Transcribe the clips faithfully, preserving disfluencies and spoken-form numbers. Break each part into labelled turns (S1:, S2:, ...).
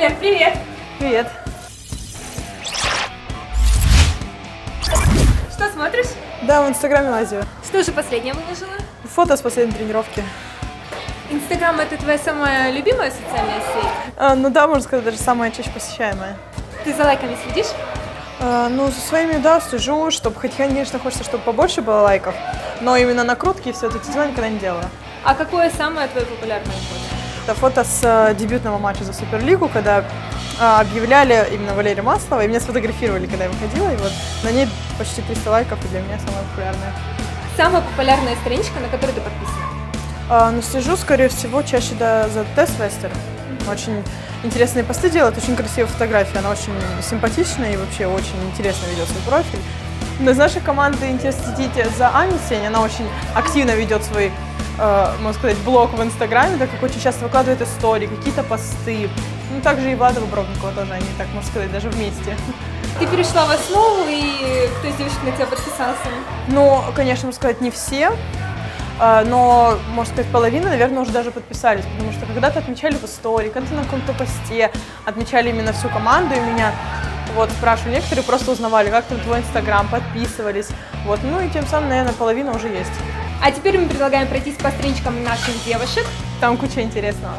S1: Лен, привет!
S2: Привет!
S1: Что смотришь?
S2: Да, в Инстаграме лазю.
S1: Что же последнее выложила?
S2: Фото с последней тренировки.
S1: Инстаграм — это твоя самая любимая социальная сеть?
S2: А, ну да, можно сказать, даже самая чаще посещаемая.
S1: Ты за лайками следишь?
S2: А, ну, за своими, да, слежу, чтобы, хоть, конечно, хочется, чтобы побольше было лайков, но именно накрутки и все это дела никогда не делала.
S1: А какое самое твое популярное фото?
S2: Это фото с а, дебютного матча за Суперлигу, когда а, объявляли именно Валерия Маслова, и меня сфотографировали, когда я выходила, и вот на ней почти триста лайков, и для меня самая популярная.
S1: Самая популярная страничка, на которой ты подписана?
S2: А, ну, слежу, скорее всего, чаще да, за Тесс Вестер. Очень интересные посты делает, очень красивые фотографии, она очень симпатичная и вообще очень интересно ведет свой профиль. Но из нашей команды интересно следите за Аней Сень, она очень активно ведет свой, э, можно сказать, блог в Инстаграме, так как очень часто выкладывает истории, какие-то посты. Ну, также и Влада Бобровникова тоже, они, так можно сказать, даже вместе.
S1: Ты перешла в основу, и кто из девушек на тебя подписался?
S2: Ну, конечно, можно сказать, не все. Но, можно сказать, половина, наверное, уже даже подписались, потому что когда-то отмечали в истории, когда-то на каком-то посте отмечали именно всю команду и меня. Вот, спрашивали, некоторые просто узнавали, как там твой Инстаграм, подписывались. Вот, ну и тем самым, наверное, половина уже есть.
S1: А теперь мы предлагаем пройтись по страничкам наших девушек.
S2: Там куча интересного.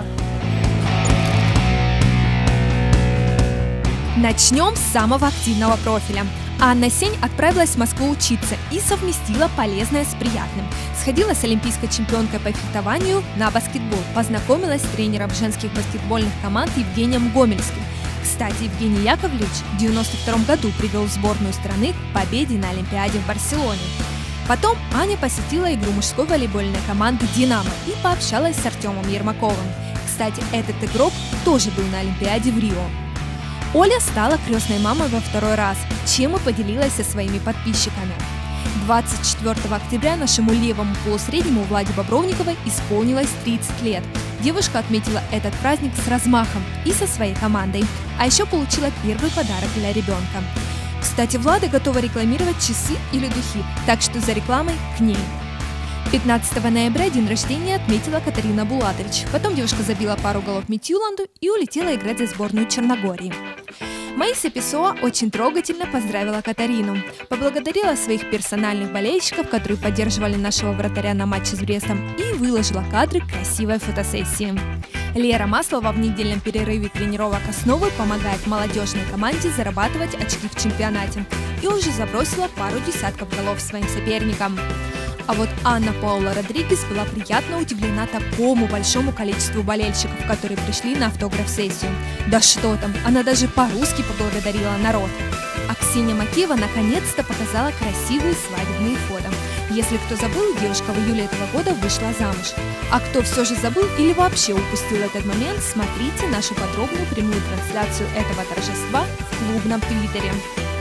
S3: Начнем с самого активного профиля. Анна Сень отправилась в Москву учиться и совместила полезное с приятным. Сходила с олимпийской чемпионкой по фехтованию на баскетбол, познакомилась с тренером женских баскетбольных команд Евгением Гомельским. Кстати, Евгений Яковлевич в девяносто втором году привел сборную страны к победе на Олимпиаде в Барселоне. Потом Аня посетила игру мужской волейбольной команды «Динамо» и пообщалась с Артемом Ермаковым. Кстати, этот игрок тоже был на Олимпиаде в Рио. Оля стала крестной мамой во второй раз, чем и поделилась со своими подписчиками. двадцать четвёртого октября нашему левому полусреднему Владе Бобровниковой исполнилось тридцать лет. Девушка отметила этот праздник с размахом и со своей командой, а еще получила первый подарок для ребенка. Кстати, Влада готова рекламировать часы или духи, так что за рекламой к ней. пятнадцатого ноября день рождения отметила Катарина Булатович. Потом девушка забила пару голов Митюланду и улетела играть за сборную Черногории. Маиса Песоа очень трогательно поздравила Катарину, поблагодарила своих персональных болельщиков, которые поддерживали нашего вратаря на матче с Брестом, и выложила кадры красивой фотосессии. Лера Маслова в недельном перерыве тренировок основы помогает молодежной команде зарабатывать очки в чемпионате и уже забросила пару десятков голов своим соперникам. А вот Анна Паула Родригес была приятно удивлена такому большому количеству болельщиков, которые пришли на автограф-сессию. Да что там, она даже по-русски поблагодарила народ. А Ксения Макеева наконец-то показала красивые свадебные фото. Если кто забыл, девушка в июле этого года вышла замуж. А кто все же забыл или вообще упустил этот момент, смотрите нашу подробную прямую трансляцию этого торжества в клубном твиттере.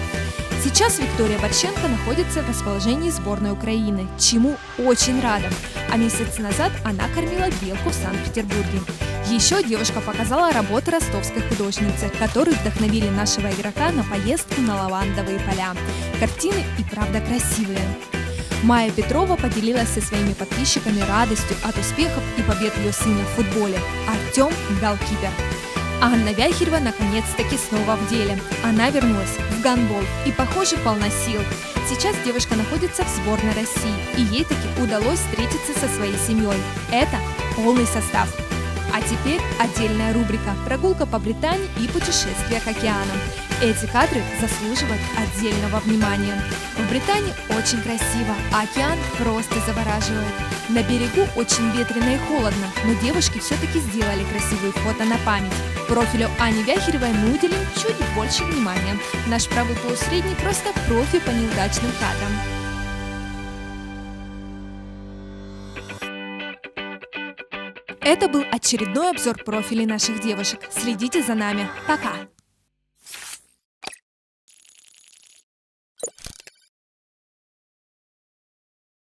S3: Сейчас Виктория Борщенко находится в расположении сборной Украины, чему очень рада. А месяц назад она кормила белку в Санкт-Петербурге. Еще девушка показала работы ростовской художницы, которые вдохновили нашего игрока на поездку на лавандовые поля. Картины и правда красивые. Майя Петрова поделилась со своими подписчиками радостью от успехов и побед ее сына в футболе. Артем – голкипер. Анна Вяхерева наконец-таки снова в деле. Она вернулась в гандбол и, похоже, полна сил. Сейчас девушка находится в сборной России, и ей таки удалось встретиться со своей семьей. Это полный состав. А теперь отдельная рубрика «Прогулка по Британии и путешествие к океанам». Эти кадры заслуживают отдельного внимания. В Британии очень красиво, а океан просто завораживает. На берегу очень ветрено и холодно, но девушки все-таки сделали красивые фото на память. Профилю Ани Вяхеревой мы уделим чуть больше внимания. Наш правый полусредний просто профи по неудачным кадрам. Это был очередной обзор профилей наших девушек. Следите за нами. Пока!